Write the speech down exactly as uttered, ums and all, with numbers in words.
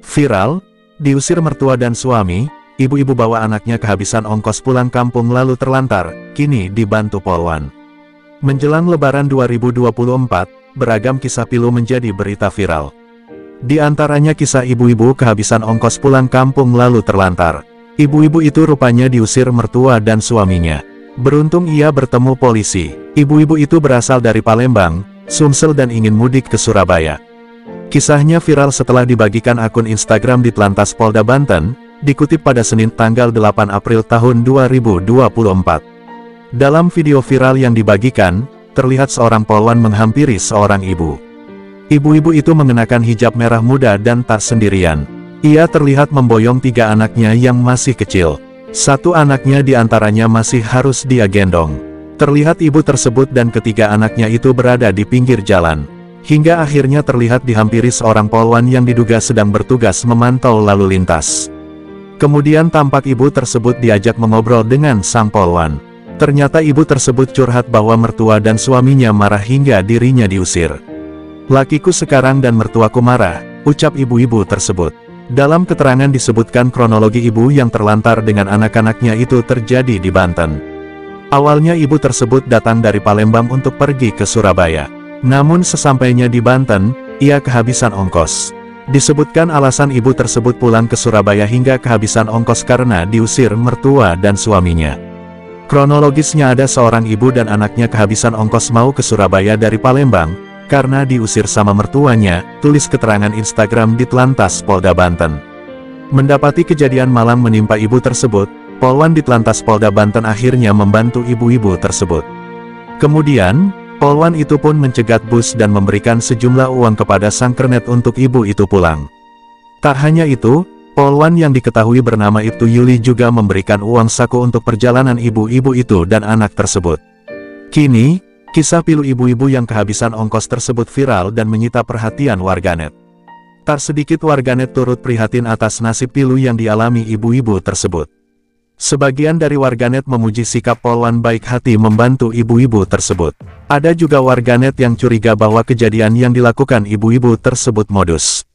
Viral, diusir mertua dan suami, ibu-ibu bawa anaknya kehabisan ongkos pulang kampung lalu terlantar, kini dibantu Polwan. Menjelang Lebaran dua ribu dua puluh empat, beragam kisah pilu menjadi berita viral. Di antaranya kisah ibu-ibu kehabisan ongkos pulang kampung lalu terlantar. Ibu-ibu itu rupanya diusir mertua dan suaminya. Beruntung ia bertemu polisi. Ibu-ibu itu berasal dari Palembang, Sumsel dan ingin mudik ke Surabaya. Kisahnya viral setelah dibagikan akun Instagram di Telantas Polda Banten, dikutip pada Senin tanggal delapan April tahun dua ribu dua puluh empat. Dalam video viral yang dibagikan, terlihat seorang polwan menghampiri seorang ibu. Ibu-ibu itu mengenakan hijab merah muda dan tak sendirian. Ia terlihat memboyong tiga anaknya yang masih kecil. Satu anaknya diantaranya masih harus dia gendong. Terlihat ibu tersebut dan ketiga anaknya itu berada di pinggir jalan. Hingga akhirnya terlihat dihampiri seorang polwan yang diduga sedang bertugas memantau lalu lintas. Kemudian tampak ibu tersebut diajak mengobrol dengan sang polwan. Ternyata ibu tersebut curhat bahwa mertua dan suaminya marah hingga dirinya diusir. "Lakiku sekarang dan mertuaku marah," ucap ibu-ibu tersebut. Dalam keterangan disebutkan kronologi ibu yang terlantar dengan anak-anaknya itu terjadi di Banten. Awalnya ibu tersebut datang dari Palembang untuk pergi ke Surabaya. Namun sesampainya di Banten, ia kehabisan ongkos. Disebutkan alasan ibu tersebut pulang ke Surabaya hingga kehabisan ongkos karena diusir mertua dan suaminya. Kronologisnya ada seorang ibu dan anaknya kehabisan ongkos mau ke Surabaya dari Palembang, karena diusir sama mertuanya, tulis keterangan Instagram di Telantas Polda Banten. Mendapati kejadian malang menimpa ibu tersebut, Polwan di Telantas Polda Banten akhirnya membantu ibu-ibu tersebut. Kemudian, Polwan itu pun mencegat bus dan memberikan sejumlah uang kepada sang kernet untuk ibu itu pulang. Tak hanya itu, Polwan yang diketahui bernama Ibtu Yuli juga memberikan uang saku untuk perjalanan ibu-ibu itu dan anak tersebut. Kini, kisah pilu ibu-ibu yang kehabisan ongkos tersebut viral dan menyita perhatian warganet. Tak sedikit warganet turut prihatin atas nasib pilu yang dialami ibu-ibu tersebut. Sebagian dari warganet memuji sikap Polwan baik hati membantu ibu-ibu tersebut. Ada juga warganet yang curiga bahwa kejadian yang dilakukan ibu-ibu tersebut modus.